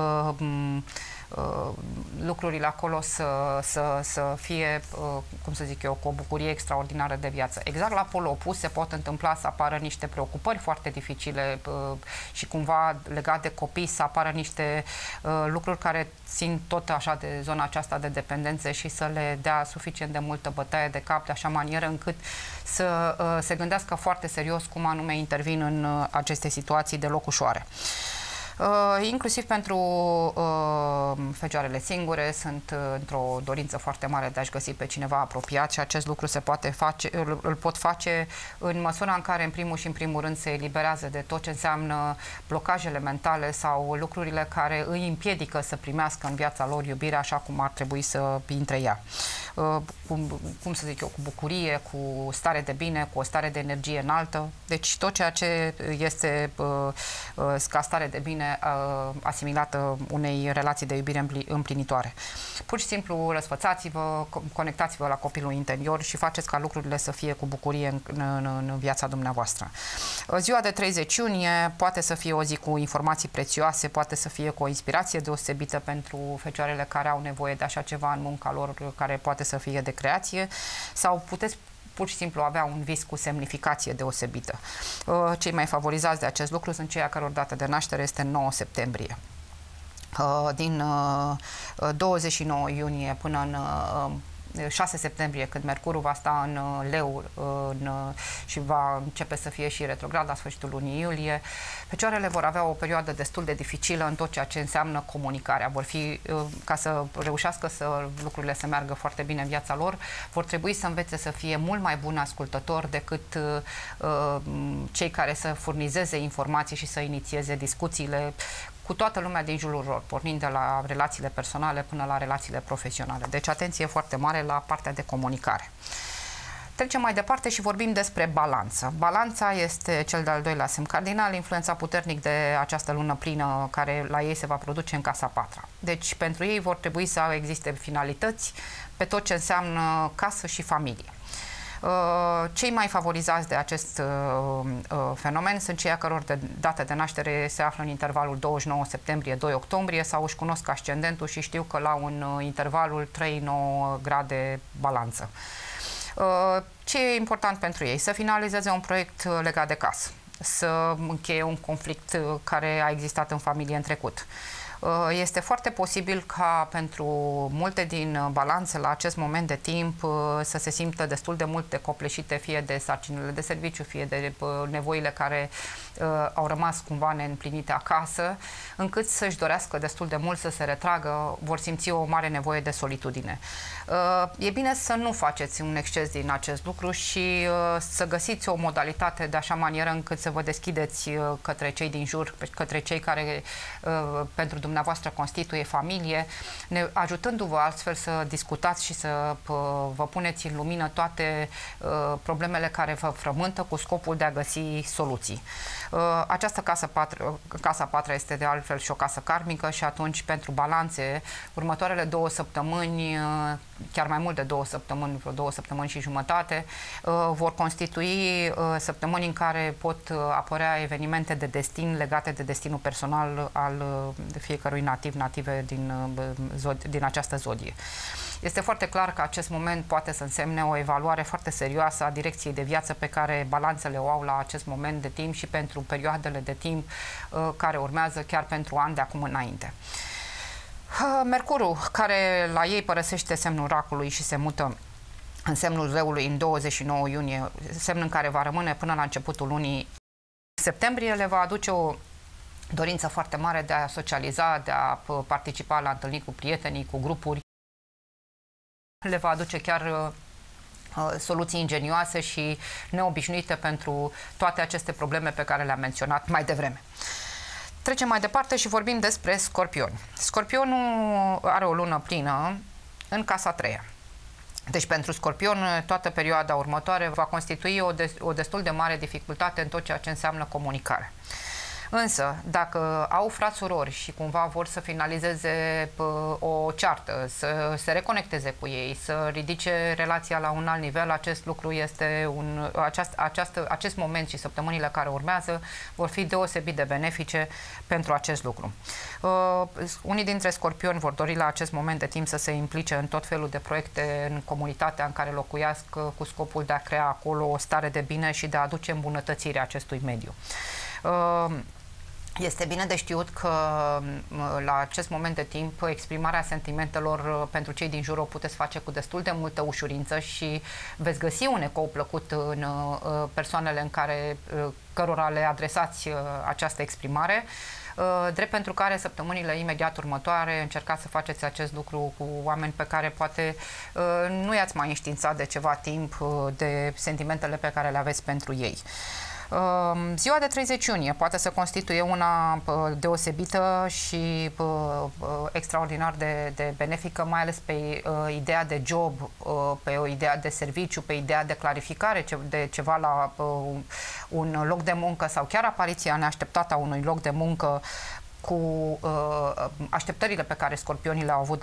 lucrurile acolo să fie, cum să zic eu, cu o bucurie extraordinară de viață. Exact la polul opus se pot întâmpla să apară niște preocupări foarte dificile și cumva legat de copii să apară niște lucruri care țin tot așa de zona aceasta de dependențe și să le dea suficient de multă bătaie de cap de așa manieră încât să se gândească foarte serios cum anume intervin în aceste situații deloc ușoare. Inclusiv pentru fecioarele singure sunt într-o dorință foarte mare de a-și găsi pe cineva apropiat și acest lucru se poate face, îl pot face în măsura în care în primul și în primul rând se eliberează de tot ce înseamnă blocajele mentale sau lucrurile care îi împiedică să primească în viața lor iubirea așa cum ar trebui să intre ea. Cum să zic eu, cu bucurie, cu stare de bine, cu o stare de energie înaltă. Deci tot ceea ce este ca stare de bine asimilată unei relații de iubire împlinitoare. Pur și simplu răsfățați-vă, conectați-vă la copilul interior și faceți ca lucrurile să fie cu bucurie în viața dumneavoastră. Ziua de 30 iunie poate să fie o zi cu informații prețioase, poate să fie cu o inspirație deosebită pentru fecioarele care au nevoie de așa ceva în munca lor, care poate să fie de creație, sau puteți pur și simplu avea un vis cu semnificație deosebită. Cei mai favorizați de acest lucru sunt cei a căror dată de naștere este 9 septembrie. Din 29 iunie până în 6 septembrie, când Mercurul va sta în Leu și va începe să fie și retrograd la sfârșitul lunii iulie, Fecioarele vor avea o perioadă destul de dificilă în tot ceea ce înseamnă comunicarea. Vor fi, ca să reușească lucrurile să meargă foarte bine în viața lor, vor trebui să învețe să fie mult mai buni ascultători decât cei care să furnizeze informații și să inițieze discuțiile cu toată lumea din jurul lor, pornind de la relațiile personale până la relațiile profesionale. Deci atenție foarte mare la partea de comunicare. Trecem mai departe și vorbim despre balanță. Balanța este cel de-al doilea semn cardinal, influența puternic de această lună plină care la ei se va produce în casa 4. Deci pentru ei vor trebui să existe finalități pe tot ce înseamnă casă și familie. Cei mai favorizați de acest fenomen sunt cei a căror date de naștere se află în intervalul 29 septembrie-2 octombrie sau își cunosc ascendentul și știu că la un intervalul 3-9 grade balanță. Ce e important pentru ei? Să finalizeze un proiect legat de casă, să încheie un conflict care a existat în familie în trecut. Este foarte posibil ca pentru multe din balanțe la acest moment de timp să se simtă destul de mult decopleșite, fie de sarcinile de serviciu, fie de nevoile care au rămas cumva neîmplinite acasă, încât să-și dorească destul de mult să se retragă, vor simți o mare nevoie de solitudine. E bine să nu faceți un exces din acest lucru și să găsiți o modalitate de așa manieră încât să vă deschideți către cei din jur, către cei care pentru dumneavoastră constituie familie, ajutându-vă astfel să discutați și să vă puneți în lumină toate problemele care vă frământă cu scopul de a găsi soluții. Această casa 4 este de altfel și o casă karmică și atunci pentru balanțe, următoarele 2 săptămâni, chiar mai mult de 2 săptămâni, vreo 2 săptămâni și jumătate, vor constitui săptămâni în care pot apărea evenimente de destin legate de destinul personal al fiecărui native din această zodie. Este foarte clar că acest moment poate să însemne o evaluare foarte serioasă a direcției de viață pe care balanțele o au la acest moment de timp și pentru perioadele de timp care urmează, chiar pentru ani de acum înainte. Mercurul, care la ei părăsește semnul racului și se mută în semnul leului în 29 iunie, semn în care va rămâne până la începutul lunii septembrie, le va aduce o dorință foarte mare de a socializa, de a participa la întâlniri cu prietenii, cu grupuri. Le va aduce chiar soluții ingenioase și neobișnuite pentru toate aceste probleme pe care le-am menționat mai devreme. Trecem mai departe și vorbim despre Scorpioni. Scorpionul are o lună plină în casa 3-a. Deci pentru Scorpion toată perioada următoare va constitui o destul de mare dificultate în tot ceea ce înseamnă comunicare. Însă, dacă au frați-surori și cumva vor să finalizeze o ceartă, să se reconecteze cu ei, să ridice relația la un alt nivel, acest lucru este acest moment și săptămânile care urmează vor fi deosebit de benefice pentru acest lucru. Unii dintre scorpioni vor dori la acest moment de timp să se implice în tot felul de proiecte în comunitatea în care locuiesc cu scopul de a crea acolo o stare de bine și de a aduce îmbunătățirea acestui mediu. Este bine de știut că la acest moment de timp exprimarea sentimentelor pentru cei din jur o puteți face cu destul de multă ușurință și veți găsi un ecou plăcut în persoanele cărora le adresați această exprimare, drept pentru care săptămânile imediat următoare încercați să faceți acest lucru cu oameni pe care poate nu i-ați mai înștiințat de ceva timp de sentimentele pe care le aveți pentru ei. Ziua de 30 iunie poate să constituie una deosebită și extraordinar de benefică, mai ales pe ideea de job, pe o idee de serviciu, pe ideea de clarificare de ceva la un loc de muncă sau chiar apariția neașteptată a unui loc de muncă cu așteptările pe care scorpionii le-au avut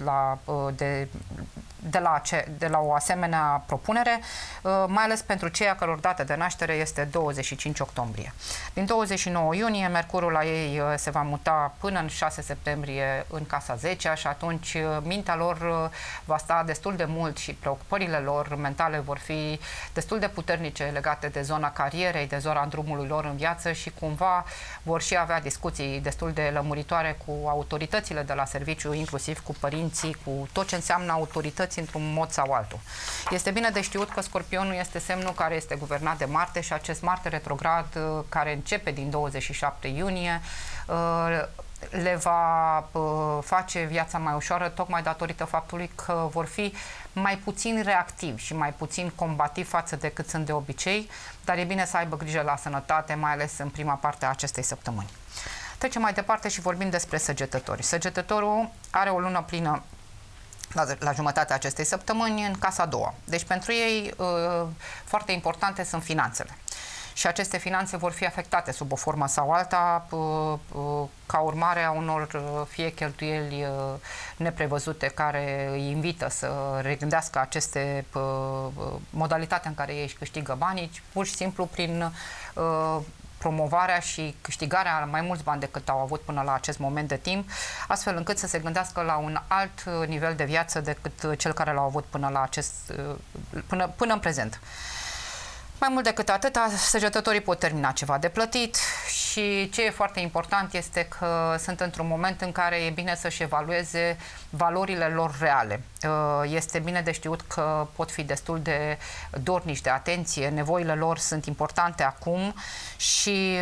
de la o asemenea propunere, mai ales pentru cei a căror dată de naștere este 25 octombrie. Din 29 iunie, Mercurul la ei se va muta până în 6 septembrie în casa 10 și atunci mintea lor va sta destul de mult și preocupările lor mentale vor fi destul de puternice legate de zona carierei, de zona drumului lor în viață și cumva vor și avea discuții destul de lămuritoare cu autoritățile de la serviciu, inclusiv cu părinții, cu tot ce înseamnă autoritățile influențați într-un mod sau altul. Este bine de știut că Scorpionul este semnul care este guvernat de Marte și acest Marte retrograd, care începe din 27 iunie, le va face viața mai ușoară, tocmai datorită faptului că vor fi mai puțin reactivi și mai puțin combativi față de cât sunt de obicei, dar e bine să aibă grijă la sănătate, mai ales în prima parte a acestei săptămâni. Trecem mai departe și vorbim despre săgetători. Săgetătorul are o lună plină la jumătatea acestei săptămâni în casa a doua. Deci pentru ei foarte importante sunt finanțele. Și aceste finanțe vor fi afectate sub o formă sau alta ca urmare a unor fie cheltuieli neprevăzute care îi invită să regândească aceste modalitatea în care ei își câștigă banii, pur și simplu prin promovarea și câștigarea mai mulți bani decât au avut până la acest moment de timp, astfel încât să se gândească la un alt nivel de viață decât cel care l-au avut până la până în prezent. Mai mult decât atât, săgetătorii pot termina ceva de plătit și ce e foarte important este că sunt într-un moment în care e bine să-și evalueze valorile lor reale. Este bine de știut că pot fi destul de dornici de atenție, nevoile lor sunt importante acum și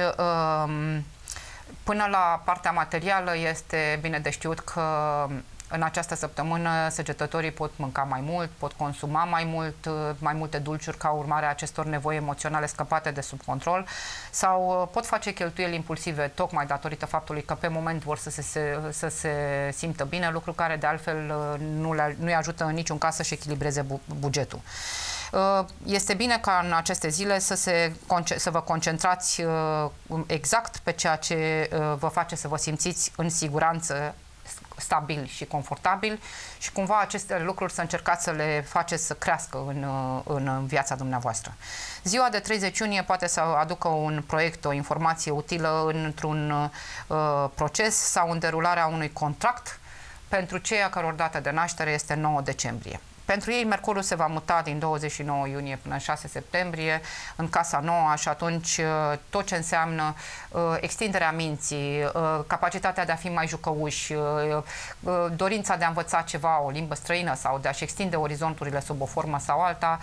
până la partea materială este bine de știut că în această săptămână săgetătorii pot mânca mai mult, pot consuma mai multe dulciuri ca urmare a acestor nevoi emoționale scăpate de sub control sau pot face cheltuieli impulsive tocmai datorită faptului că pe moment vor să se simtă bine, lucru care de altfel nu-i ajută în niciun caz să-și echilibreze bugetul. Este bine ca în aceste zile să vă concentrați exact pe ceea ce vă face să vă simțiți în siguranță, stabil și confortabil și cumva aceste lucruri să încercați să le faceți să crească în viața dumneavoastră. Ziua de 30 iunie poate să aducă un proiect, o informație utilă într-un proces sau în derularea unui contract pentru cei a căror dată de naștere este 9 decembrie. Pentru ei, Mercurul se va muta din 29 iunie până în 6 septembrie în casa nouă și atunci tot ce înseamnă extinderea minții, capacitatea de a fi mai jucăuși, dorința de a învăța ceva, o limbă străină sau de a-și extinde orizonturile sub o formă sau alta,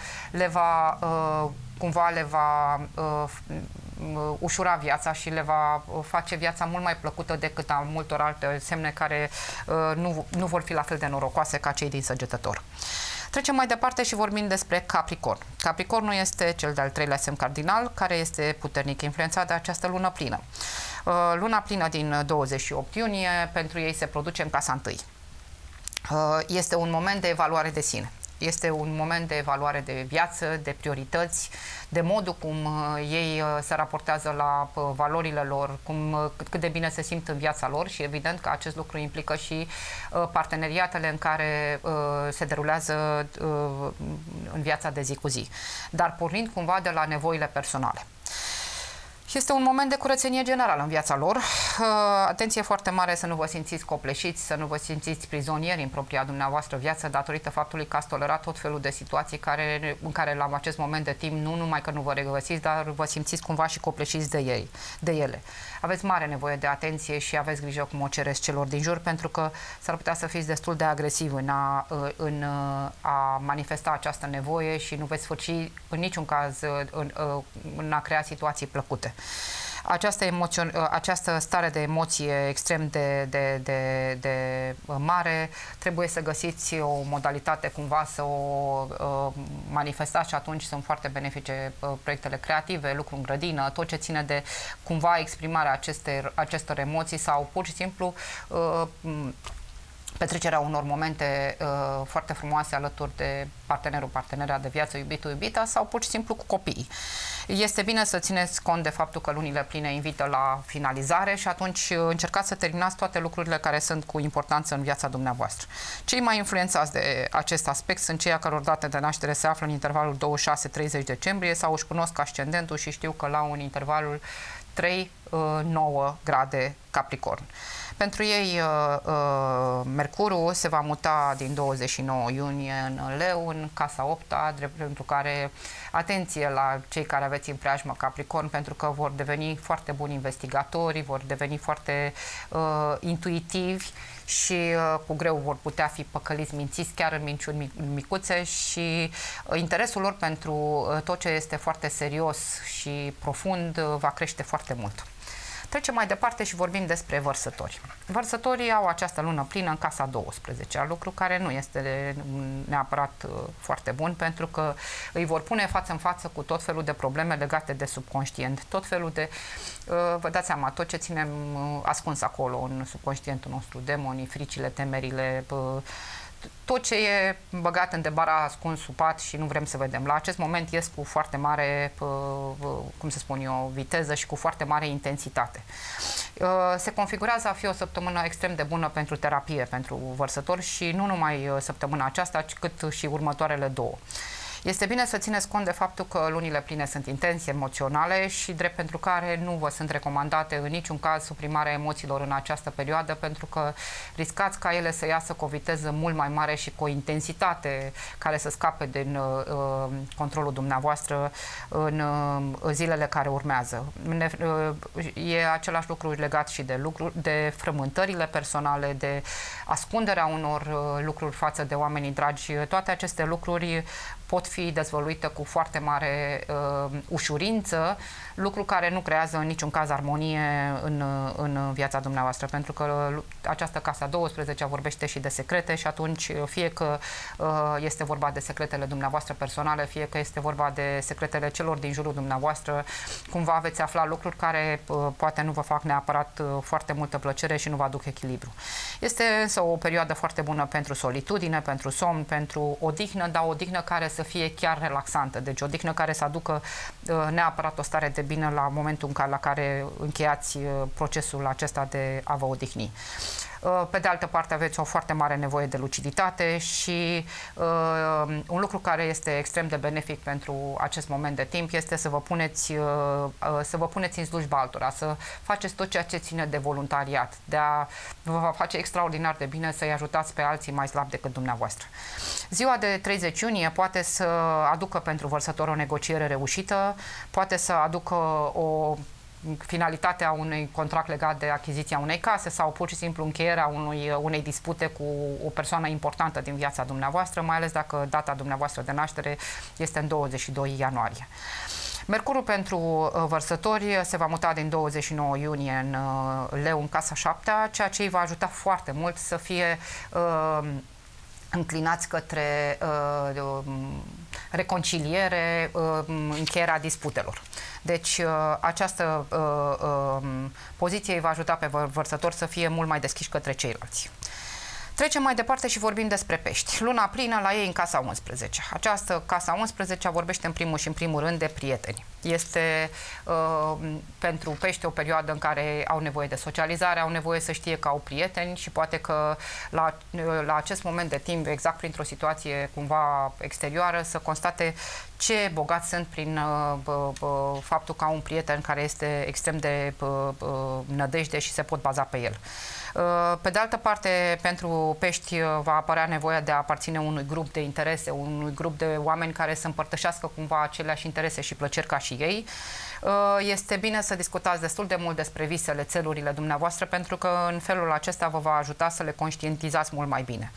cumva le va ușura viața și le va face viața mult mai plăcută decât a multor alte semne care nu vor fi la fel de norocoase ca cei din Săgetător. Trecem mai departe și vorbim despre Capricorn. Capricornul este cel de-al treilea semn cardinal, care este puternic influențat de această lună plină. Luna plină din 28 iunie pentru ei se produce în casa întâi. Este un moment de evaluare de sine. Este un moment de evaluare de viață, de priorități, de modul cum ei se raportează la valorile lor, cât de bine se simt în viața lor și evident că acest lucru implică și parteneriatele în care se derulează în viața de zi cu zi, dar pornind cumva de la nevoile personale. Este un moment de curățenie generală în viața lor. Atenție foarte mare să nu vă simțiți copleșiți, să nu vă simțiți prizonieri în propria dumneavoastră viață datorită faptului că ați tolerat tot felul de situații în care la acest moment de timp nu numai că nu vă regăsiți, dar vă simțiți cumva și copleșiți de ele. Aveți mare nevoie de atenție și aveți grijă cum o cereți celor din jur, pentru că s-ar putea să fiți destul de agresivi în a manifesta această nevoie și nu veți sfârși în niciun caz în a crea situații plăcute. Această stare de emoție extrem de mare, trebuie să găsiți o modalitate cumva să o manifestați și atunci sunt foarte benefice proiectele creative, lucru în grădină, tot ce ține de cumva exprimarea acestor emoții sau pur și simplu petrecerea unor momente foarte frumoase alături de partenera de viață, iubitul, iubita sau pur și simplu cu copiii. Este bine să țineți cont de faptul că lunile pline invită la finalizare și atunci încercați să terminați toate lucrurile care sunt cu importanță în viața dumneavoastră. Cei mai influențați de acest aspect sunt cei a căror date de naștere se află în intervalul 26-30 decembrie sau își cunosc ascendentul și știu că la un intervalul 3-9 grade Capricorn. Pentru ei, Mercurul se va muta din 29 iunie în Leu, în în casa 8-a, drept pentru care atenție la cei care aveți în preajmă Capricorn, pentru că vor deveni foarte buni investigatori, vor deveni foarte intuitivi și cu greu vor putea fi păcăliți, mințiți chiar în minciuni micuțe și interesul lor pentru tot ce este foarte serios și profund va crește foarte mult. Trecem mai departe și vorbim despre vărsători. Vărsătorii au această lună plină în casa 12-a, lucru care nu este neapărat foarte bun, pentru că îi vor pune față în față cu tot felul de probleme legate de subconștient, tot felul de, vă dați seama, tot ce ținem ascuns acolo în subconștientul nostru, demonii, fricile, temerile, tot ce e băgat în debara, ascuns, supat și nu vrem să vedem. La acest moment ies cu foarte mare, cum să spun eu, viteză și cu foarte mare intensitate. Se configurează a fi o săptămână extrem de bună pentru terapie, pentru vărsători și nu numai săptămâna aceasta, cât și următoarele două. Este bine să țineți cont de faptul că lunile pline sunt intense, emoționale și drept pentru care nu vă sunt recomandate în niciun caz suprimarea emoțiilor în această perioadă, pentru că riscați ca ele să iasă cu o viteză mult mai mare și cu o intensitate care să scape din controlul dumneavoastră în zilele care urmează. E același lucru legat și de frământările personale, de ascunderea unor lucruri față de oamenii dragi. Toate aceste lucruri pot fi dezvăluite cu foarte mare ușurință, lucru care nu creează în niciun caz armonie în viața dumneavoastră, pentru că această casa 12 vorbește și de secrete și atunci fie că este vorba de secretele dumneavoastră personale, fie că este vorba de secretele celor din jurul dumneavoastră, cumva veți afla lucruri care poate nu vă fac neapărat foarte multă plăcere și nu vă aduc echilibru. Este însă o perioadă foarte bună pentru solitudine, pentru somn, pentru odihnă, dar odihnă care să fie chiar relaxantă, deci o odihnă care să aducă neapărat o stare de bine la momentul la care încheiați procesul acesta de a vă odihni. Pe de altă parte aveți o foarte mare nevoie de luciditate și un lucru care este extrem de benefic pentru acest moment de timp este să vă puneți în slujba altora, să faceți tot ceea ce ține de voluntariat, vă va face extraordinar de bine să-i ajutați pe alții mai slabi decât dumneavoastră. Ziua de 30 iunie poate să aducă pentru vărsător o negociere reușită, poate să aducă o finalitatea unui contract legat de achiziția unei case sau pur și simplu încheierea unei dispute cu o persoană importantă din viața dumneavoastră, mai ales dacă data dumneavoastră de naștere este în 22 ianuarie. Mercurul pentru vărsători se va muta din 29 iunie în Leu, în casa 7-a, ceea ce îi va ajuta foarte mult să fie înclinați către reconciliere, încheierea disputelor. Deci această poziție îi va ajuta pe vărsători să fie mult mai deschiși către ceilalți. Trecem mai departe și vorbim despre pești. Luna plină la ei în casa 11. Această casa 11 vorbește în primul și în primul rând de prieteni. Este pentru pești o perioadă în care au nevoie de socializare, au nevoie să știe că au prieteni și poate că la acest moment de timp, exact printr-o situație cumva exterioară, să constate ce bogați sunt prin faptul că au un prieten care este extrem de nădejde și se pot baza pe el. Pe de altă parte, pentru pești va apărea nevoia de a aparține unui grup de interese, unui grup de oameni care să împărtășească cumva aceleași interese și plăceri ca și ei. Este bine să discutați destul de mult despre visele, țelurile dumneavoastră, pentru că în felul acesta vă va ajuta să le conștientizați mult mai bine.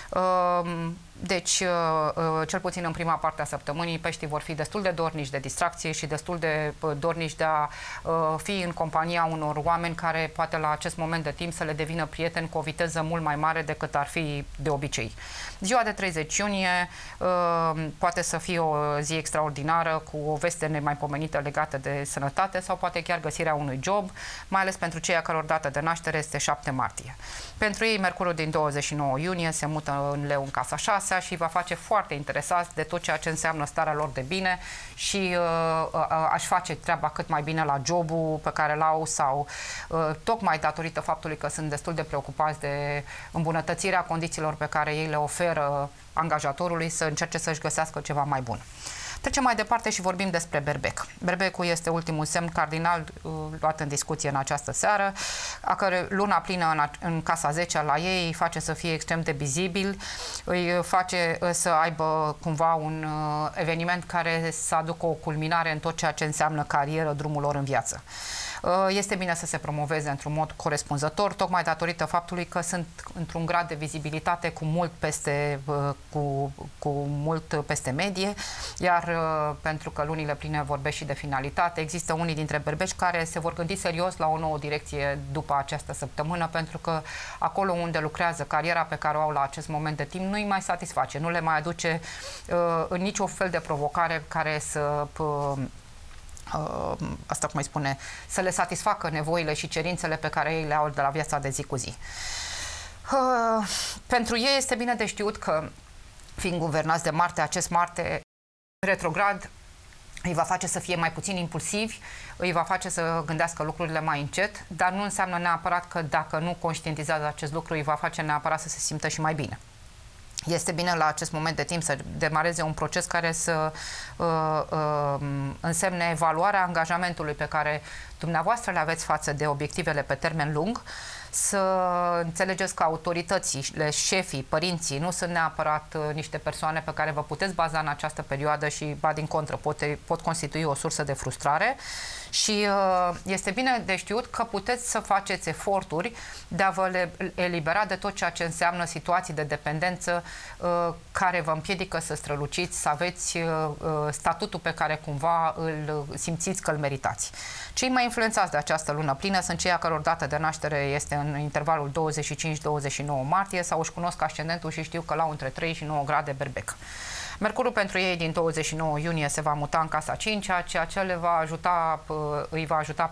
Deci, cel puțin în prima parte a săptămânii, peștii vor fi destul de dornici de distracție și destul de dornici de a fi în compania unor oameni care poate la acest moment de timp să le devină prieteni cu o viteză mult mai mare decât ar fi de obicei. Ziua de 30 iunie poate să fie o zi extraordinară cu o veste nemaipomenită legată de sănătate sau poate chiar găsirea unui job, mai ales pentru cei a căror dată de naștere este 7 martie. Pentru ei, Mercurul din 29 iunie se mută în Leu în casa 6 și va face foarte interesați de tot ceea ce înseamnă starea lor de bine și aș face treaba cât mai bine la jobul pe care l-au sau tocmai datorită faptului că sunt destul de preocupați de îmbunătățirea condițiilor pe care ei le oferă angajatorului să încerce să-și găsească ceva mai bun. Trecem mai departe și vorbim despre berbec. Berbecul este ultimul semn cardinal luat în discuție în această seară, a care luna plină în casa 10 la ei îi face să fie extrem de vizibil, îi face să aibă cumva un eveniment care să aducă o culminare în tot ceea ce înseamnă carieră, drumul lor în viață. Este bine să se promoveze într-un mod corespunzător, tocmai datorită faptului că sunt într-un grad de vizibilitate cu mult peste medie, iar pentru că lunile pline vorbesc și de finalitate, există unii dintre berbeci care se vor gândi serios la o nouă direcție după această săptămână, pentru că acolo unde lucrează, cariera pe care o au la acest moment de timp nu îi mai satisface, nu le mai aduce în niciun fel de provocare care să asta cum îi spune, să le satisfacă nevoile și cerințele pe care ei le au de la viața de zi cu zi. Pentru ei este bine de știut că, fiind guvernați de Marte, acest Marte retrograd îi va face să fie mai puțin impulsivi, îi va face să gândească lucrurile mai încet, dar nu înseamnă neapărat că dacă nu conștientizează acest lucru, îi va face neapărat să se simtă și mai bine. Este bine la acest moment de timp să demareze un proces care să însemne evaluarea angajamentului pe care dumneavoastră le aveți față de obiectivele pe termen lung, să înțelegeți că autoritățile, șefii, părinții nu sunt neapărat niște persoane pe care vă puteți baza în această perioadă și, ba din contră, pot constitui o sursă de frustrare și este bine de știut că puteți să faceți eforturi de a vă elibera de tot ceea ce înseamnă situații de dependență care vă împiedică să străluciți, să aveți statutul pe care cumva îl simțiți că îl meritați. Cei mai influențați de această lună plină sunt cei a căror dată de naștere este în intervalul 25-29 martie sau își cunosc ascendentul și știu că l-au între 3 și 9 grade berbec. Mercurul pentru ei din 29 iunie se va muta în casa 5-a, ceea ce îi va ajuta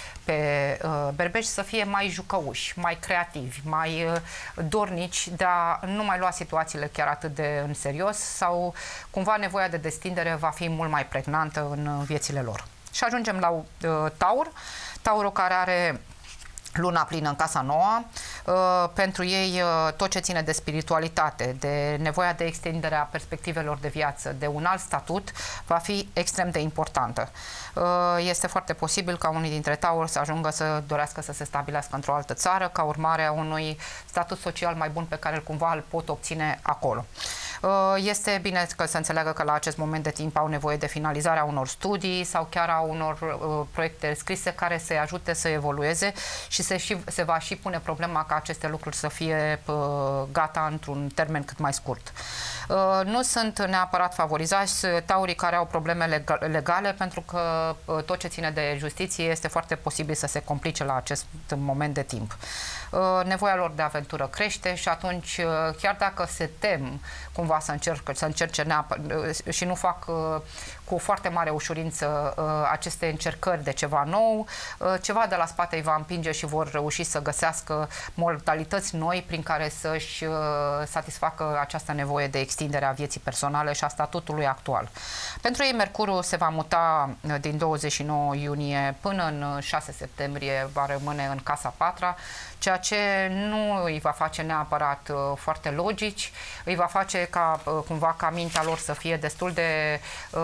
pe berbeci să fie mai jucăuși, mai creativi, mai dornici de a nu mai lua situațiile chiar atât de în serios sau cumva nevoia de destindere va fi mult mai pregnantă în viețile lor. Și ajungem la Taur. Taurul care are luna plină în casa nouă, pentru ei tot ce ține de spiritualitate, de nevoia de extindere a perspectivelor de viață, de un alt statut, va fi extrem de importantă. Este foarte posibil ca unii dintre Tauri să ajungă să dorească să se stabilească într-o altă țară, ca urmare a unui statut social mai bun pe care cumva îl pot obține acolo. Este bine că să înțeleagă că la acest moment de timp au nevoie de finalizarea unor studii sau chiar a unor proiecte scrise care să-i ajute să evolueze și se va și pune problema ca aceste lucruri să fie gata într-un termen cât mai scurt. Nu sunt neapărat favorizați taurii care au probleme legale, pentru că tot ce ține de justiție este foarte posibil să se complice la acest moment de timp. Nevoia lor de aventură crește și atunci, chiar dacă se tem cumva să încerce și nu fac cu foarte mare ușurință aceste încercări de ceva nou, ceva de la spate îi va împinge și vor reuși să găsească modalități noi prin care să-și satisfacă această nevoie de extindere a vieții personale și a statutului actual. Pentru ei, Mercurul se va muta din 29 iunie până în 6 septembrie, va rămâne în casa 4-a, ceea ce nu îi va face neapărat foarte logici, îi va face cumva ca mintea lor să fie destul de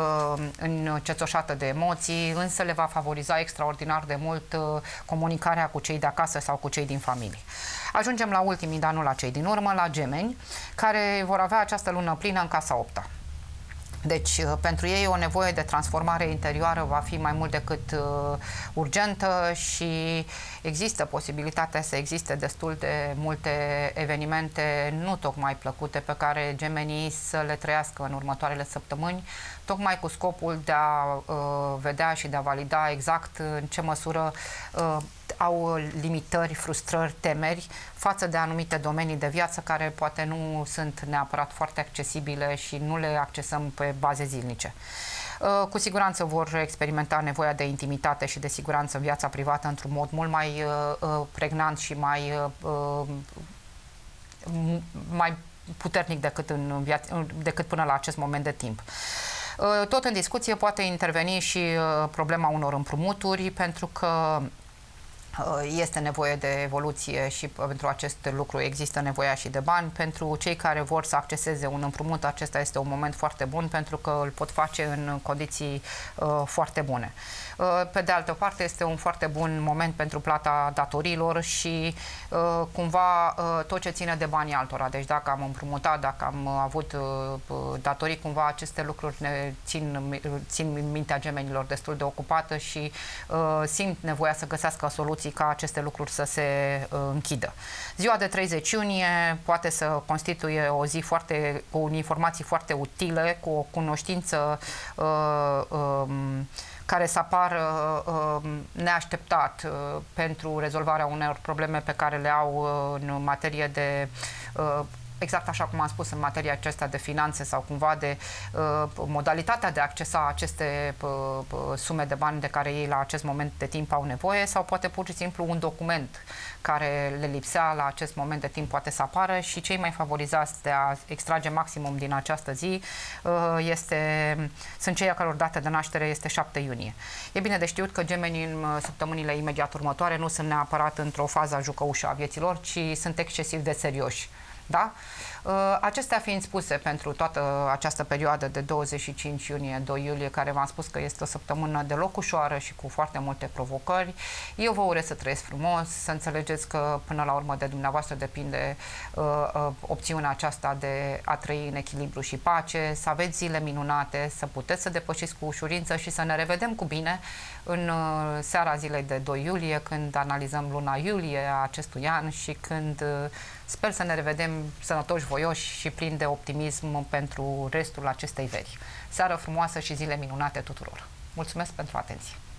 încețoșată de emoții, însă le va favoriza extraordinar de mult comunicarea cu cei de acasă sau cu cei din familie. Ajungem la ultimii de anul, la cei din urmă, la Gemeni, care vor avea această lună plină în casa 8-a. Deci, pentru ei o nevoie de transformare interioară va fi mai mult decât urgentă și există posibilitatea să existe destul de multe evenimente nu tocmai plăcute pe care gemenii să le trăiască în următoarele săptămâni, tocmai cu scopul de a vedea și de a valida exact în ce măsură au limitări, frustrări, temeri față de anumite domenii de viață care poate nu sunt neapărat foarte accesibile și nu le accesăm pe baze zilnice. Cu siguranță vor experimenta nevoia de intimitate și de siguranță în viața privată într-un mod mult mai pregnant și mai puternic decât până la acest moment de timp. Tot în discuție poate interveni și problema unor împrumuturi, pentru că este nevoie de evoluție și pentru acest lucru există nevoia și de bani. Pentru cei care vor să acceseze un împrumut, acesta este un moment foarte bun pentru că îl pot face în condiții foarte bune. Pe de altă parte, este un foarte bun moment pentru plata datorilor și cumva tot ce ține de banii altora. Deci dacă am împrumutat, dacă am avut datorii, cumva aceste lucruri ne țin mintea gemenilor destul de ocupată și simt nevoia să găsească soluții ca aceste lucruri să se închidă. Ziua de 30 iunie poate să constituie o zi cu informații foarte utile, cu o cunoștință care să apară neașteptat pentru rezolvarea unor probleme pe care le au în materie de exact așa cum am spus, în materia aceasta de finanțe sau cumva de modalitatea de a accesa aceste sume de bani de care ei la acest moment de timp au nevoie, sau poate pur și simplu un document care le lipsea la acest moment de timp poate să apară, și cei mai favorizați de a extrage maximum din această zi sunt cei a căror dată de naștere este 7 iunie. E bine de știut că gemenii în săptămânile imediat următoare nu sunt neapărat într-o fază a jucăușă a vieților, ci sunt excesiv de serioși. Da? Acestea fiind spuse, pentru toată această perioadă de 25 iunie-2 iulie, care v-am spus că este o săptămână deloc ușoară și cu foarte multe provocări, eu vă urez să trăiesc frumos, să înțelegeți că până la urmă de dumneavoastră depinde opțiunea aceasta de a trăi în echilibru și pace, să aveți zile minunate, să puteți să depășiți cu ușurință și să ne revedem cu bine în seara zilei de 2 iulie, când analizăm luna iulie a acestui an și când sper să ne revedem sănătoși, voioși și plini de optimism pentru restul acestei veri. Seară frumoasă și zile minunate tuturor! Mulțumesc pentru atenție!